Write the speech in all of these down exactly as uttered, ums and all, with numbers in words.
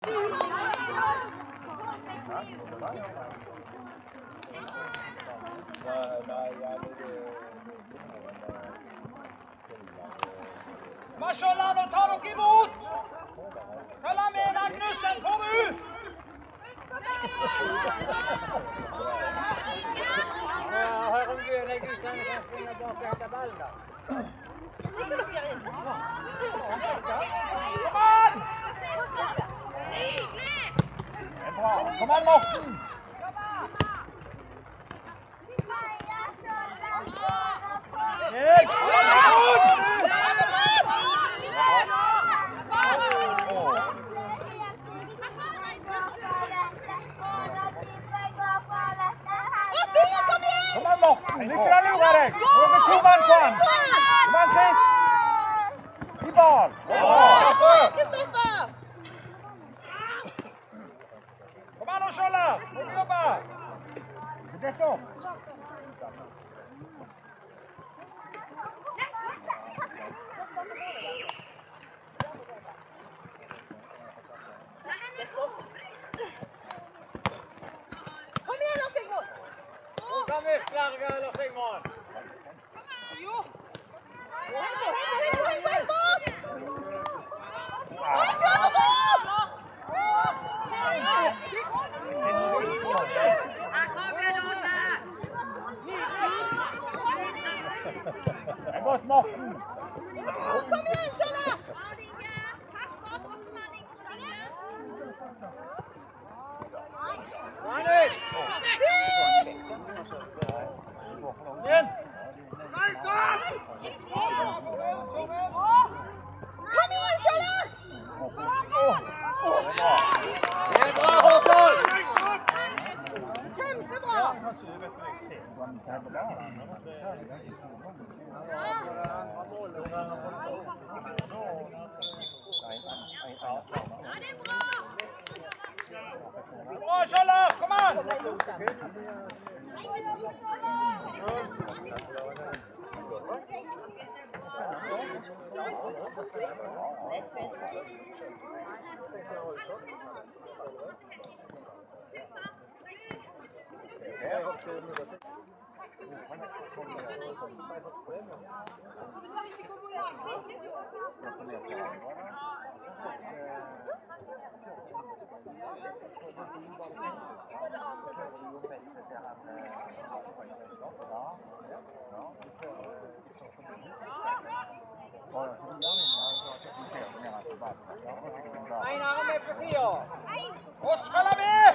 Skjoldar, nå tar dere imot! Følg med, Magnus, den får du! Hør om du er guttene kan springe bak og hente ballen da. Kom an! Det er bra. Kom an, Morten! Helt! Kom an, Morten! Lykke deg lure deg! Nå er det to mann på han! Kom an, Chris! I ball! Kom an, Skjoldar! Må du jobbe! Dette opp! Kom ut, Klarga eller Sigmund! Jo! Hei, hei, hei, hei, hei, bak! Hei, kjør på! Det er godt, Morten! Kom igjen, Skjoldar! Igjen! Kom igjen, Skjoldar! Det er bra, Håkon! Kjempebra! Bra, Skjoldar! Kom an! Einar er med på fire. Oskar er med!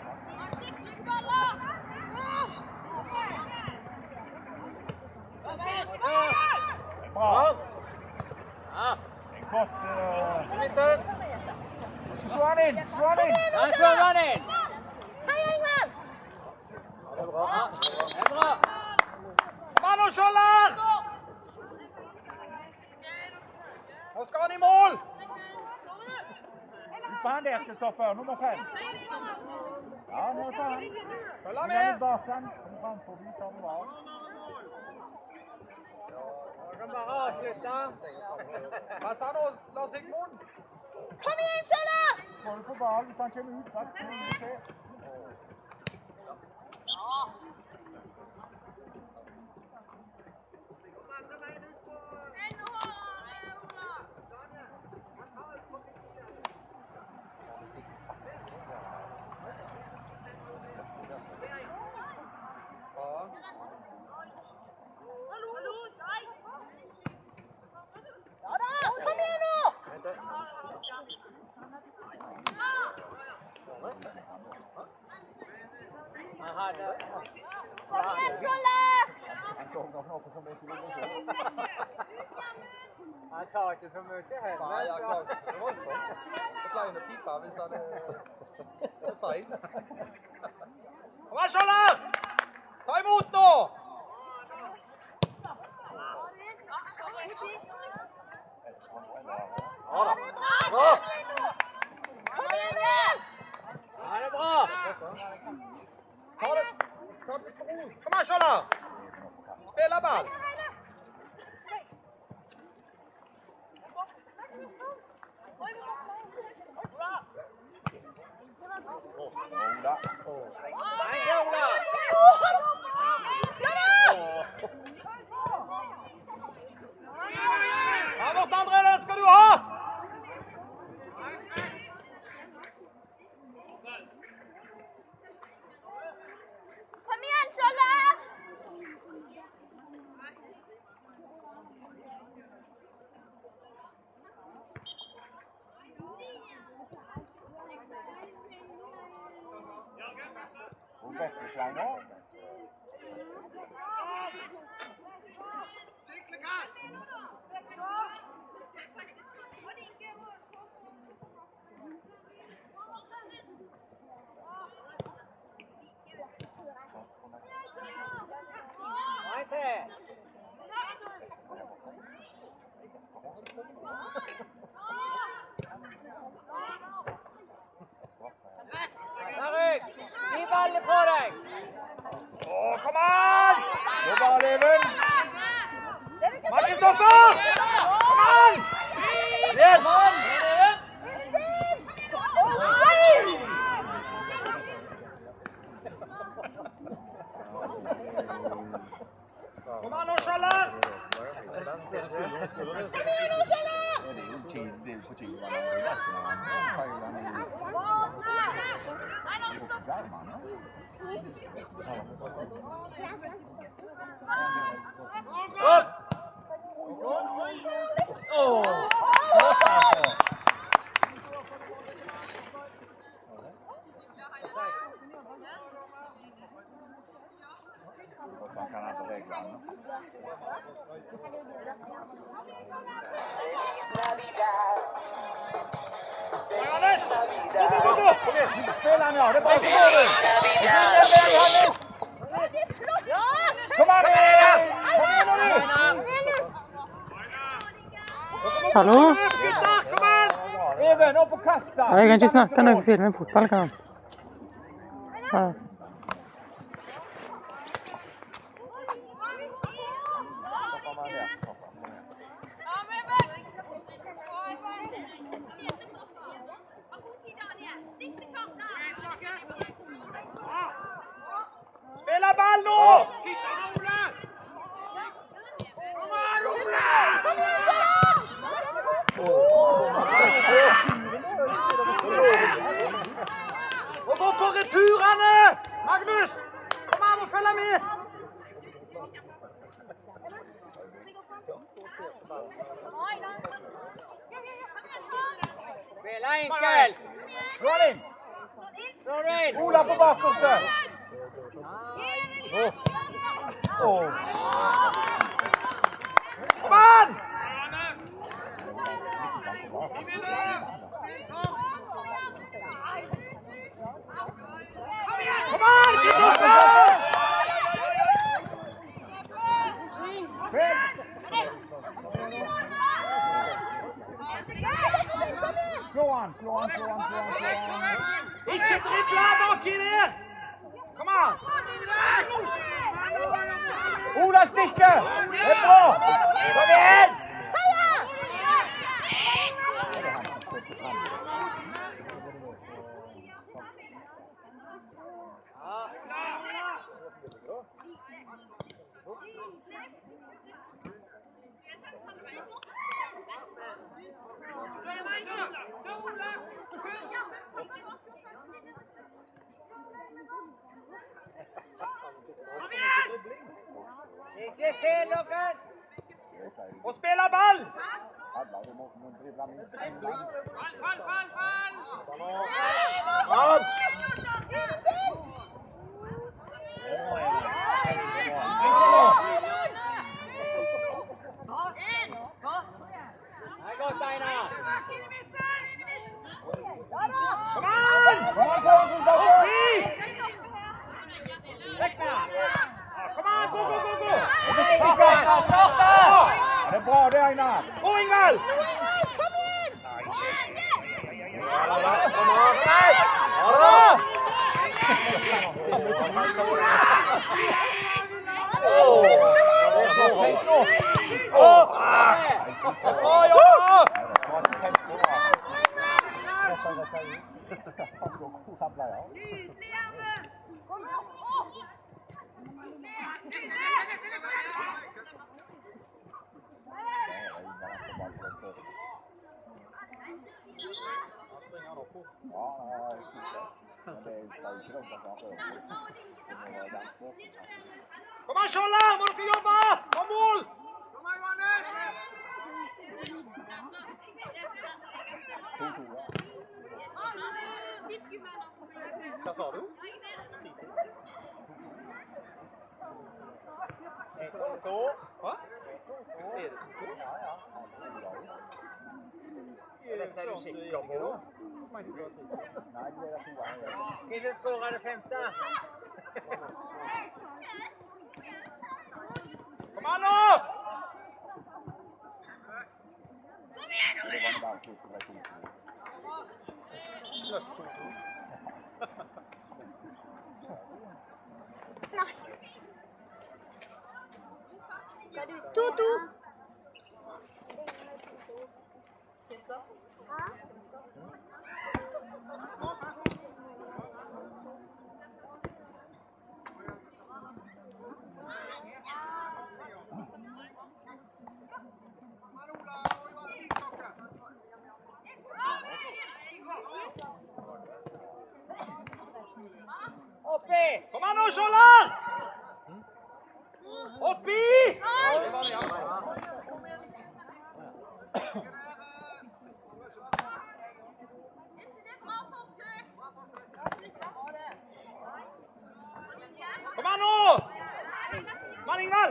Bra. Ja. En godt... Midten. Så slå han inn! Slå han inn! Han slår han inn. Hei, Engvald! Det er bra. Det er bra. Kom an, Skjoldar! Nå skal han i mål! Ut på han der, Kristoffer. Nummer fem. Ja, nå tar han. Følg med! Bak han. Kom fram forbi, tar vi var. Jeg kan bare avslutte. Hva sa nå, Lars Sigmund? Kom igjen, Skjoldar! Får du på ball hvis han kommer ut? Hva skal vi se? Kom igjen nå! Kom igjen, Skjoldar! Han sa ikke så mye heller. Nei, jeg klarer ikke så voldsomt. Jeg pleier å pipe hvis han er feil. Kom an, Skjoldar! Ta imot nå! Ja, det er bra! Kom igjen igjen! Ja, det er bra. Ta det! Ta det på ro! Kom an, Skjoldar! Spiller ball! Ja, Morten André, den skal du ha! Kom igjen, Skjoldar! Hvor beste slag nå? Erik, gi ballen på deg! Åh, kom an! Gå bare, Even! Kom an, Kristoffer! Kom an! Ned, mann! Kom an nå, Skjoldar! Det er jo på Opp! Man kan ha reglene. Johannes! Gå, gå, gå, gå! Kom igjen, spill han, ja. Det er bare så går du. Kom an, Even! Kom igjen, du! Hallo? Gutter, kom an! Even, opp og kast da! Jeg kan ikke snakke når jeg filmer en fotballkamp. Ja. Spela ball nå! Og gå på returene! Magnus! Kom an og følg med! Spela enkelt! Slå den inn! Slå den inn! Ola på bakerste! Åh! Kom an! Kom an, Kristoffer! Slå han, slå han, slå han, slå han, slå han. Ikke dribla baki der! Kom an! Ola stikker! Det er bra! Kom igjen! Ikke fel dere! Og spela ball! Fall, fall, fall! An! Det er godt, Einar! Kom an! Opp hit! Vekk med! Kom an, gå, gå, gå, gå! Det er bra det, Einar! Gå, Ingvald! Kom igjen! Kom an! Bra! Bra jobba! nesten dette ut. Han så hvor han ble av. Kom an, Skjoldar! Må dere jobbe! Kom mål! Hva sa du? To. Hva? Er det to? Ja, ja. Dette er du sikker på? Nei, det er to. Hvem skårer det femte? Kom an nå! Kom igjen nå! to to. Oppi! Kom an nå, Skjoldar! Oppi! Kom an nå! Mann Ingvald!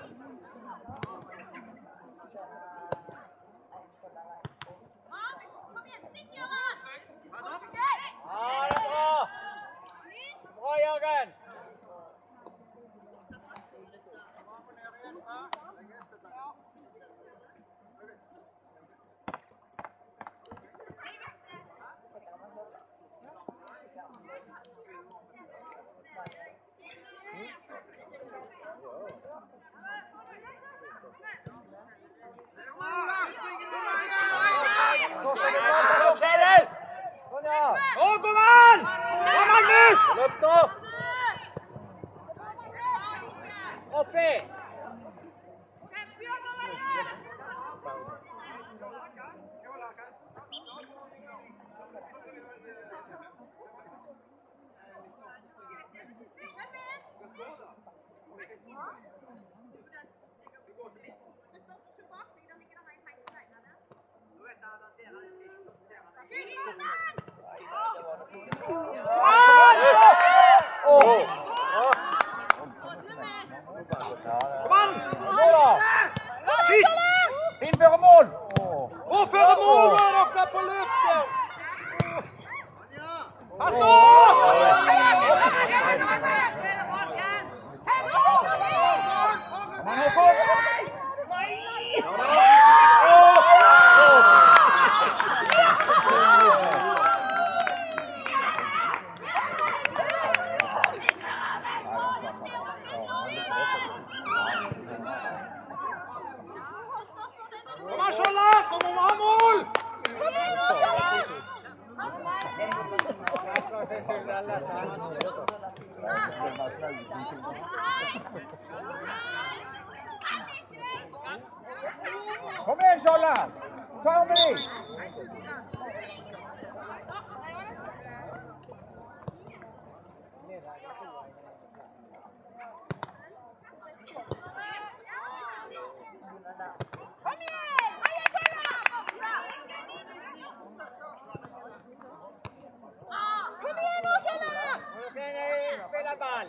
Å, kom an! Kom Magnus! Løp nå! Oppi! Kom an! Skyt! Innføre mål! Å, føre mål var dere på løpet! Pass nå! Kom an, Skjoldar! Kom an, ha mål! Kom igjen, Skjoldar! Ta med deg! Kom igjen! Heia Skjoldar! Kom igjen nå, Skjoldar! Spela ball!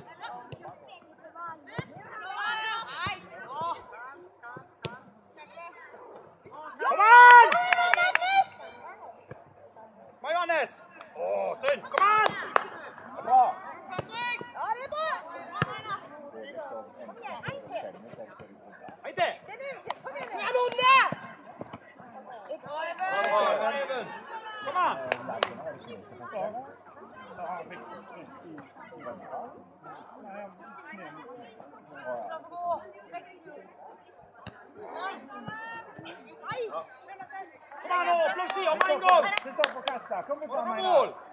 Kom an! Johannes! Å, synd! Kom an! Bra! Ja, det er bra! Hei til! Kom igjen! Ja, Donne! Kom an! Kom an nå, plukk siden! Kom en gang! Kristoffer Kretslag, kom ut av Kom meg mål! der.